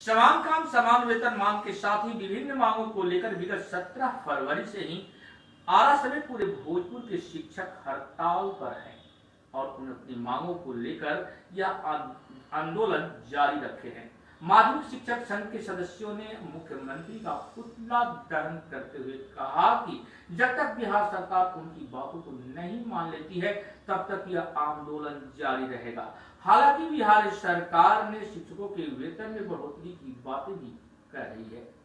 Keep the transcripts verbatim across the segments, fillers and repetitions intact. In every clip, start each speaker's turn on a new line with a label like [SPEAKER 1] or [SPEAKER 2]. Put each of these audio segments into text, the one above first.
[SPEAKER 1] समान काम समान वेतन मांग के साथ ही विभिन्न मांगों को लेकर विगत सत्रह फरवरी से ही आरा समेत पूरे भोजपुर के शिक्षक हड़ताल पर हैं और उन अपनी मांगों को लेकर यह आंदोलन जारी रखे हैं। माध्यमिक शिक्षक संघ के सदस्यों ने मुख्यमंत्री का पुतला दहन करते हुए कहा कि जब तक बिहार सरकार उनकी बातों को नहीं मान लेती है तब तक यह आंदोलन जारी रहेगा। हालांकि बिहार सरकार ने शिक्षकों के वेतन में बढ़ोतरी की बातें भी कर रही है।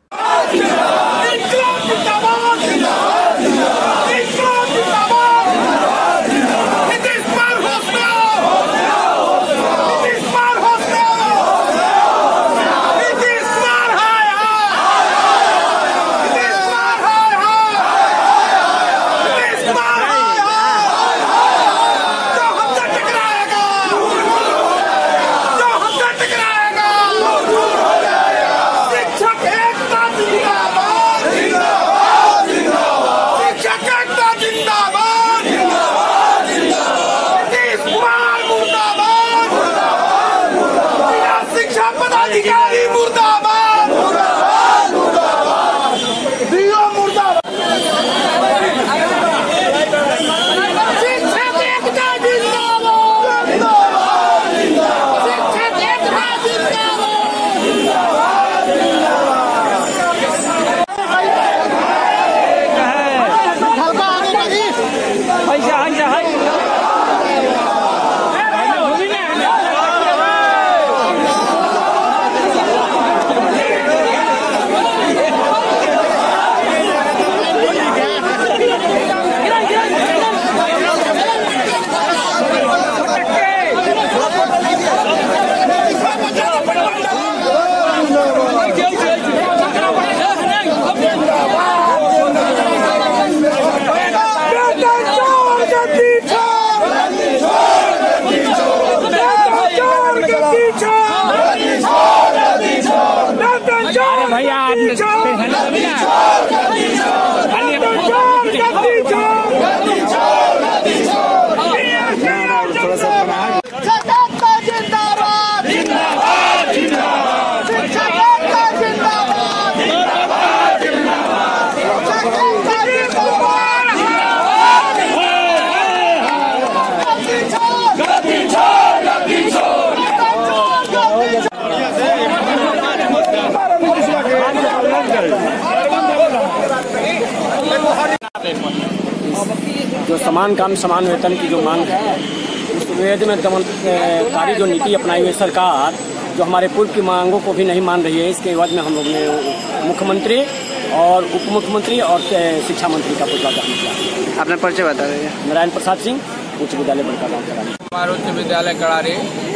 [SPEAKER 2] जो समान काम समान वेतन की जो मांग है उस वेद में दमनकारी जो नीति अपनाई हुई सरकार जो हमारे पूर्व की मांगों को भी नहीं मान रही है, इसके बाद में हम लोग ने मुख्यमंत्री और उप मुख्यमंत्री और शिक्षा मंत्री का पुतला दहन किया।
[SPEAKER 3] अपना परिचय बता रहे
[SPEAKER 2] नारायण प्रसाद सिंह, उच्च विद्यालय बड़का गाँव करारी।
[SPEAKER 4] हमारे उच्च विद्यालय करारी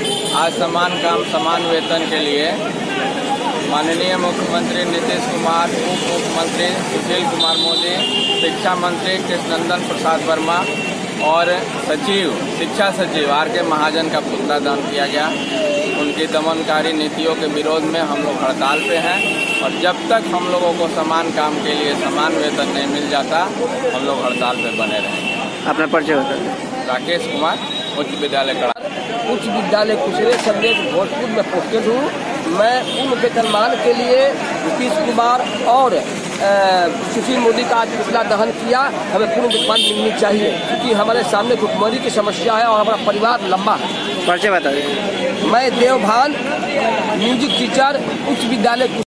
[SPEAKER 4] आज समान काम समान वेतन के लिए माननीय मुख्यमंत्री नीतीश कुमार, उप मुख्यमंत्री सुशील कुमार मोदी, शिक्षा मंत्री कृष्णनंदन प्रसाद वर्मा और सचिव शिक्षा सचिव आर के महाजन का पुतला दहन किया गया। उनकी दमनकारी नीतियों के विरोध में हम लोग हड़ताल पे हैं और जब तक हम लोगों को समान काम के लिए समान वेतन नहीं मिल जाता हम लोग हड़ताल पे बने रहेंगे।
[SPEAKER 3] अपना परिचय बता।
[SPEAKER 4] राकेश कुमार, उच्च विद्यालय करारी।
[SPEAKER 5] उच्च विद्यालय कुशले सब्जेक्ट भोजपुर में पोस्टेड हूँ। मैं उन वेतनमान के लिए नीतीश कुमार और सुशील मोदी का आज पुतला दहन किया। हमें पूर्ण वेतनमान मिलनी चाहिए क्योंकि हमारे सामने भुखमरी की समस्या है और हमारा परिवार लंबा है।
[SPEAKER 3] परिचय बता दें।
[SPEAKER 5] मैं देवभान म्यूजिक टीचर उच्च विद्यालय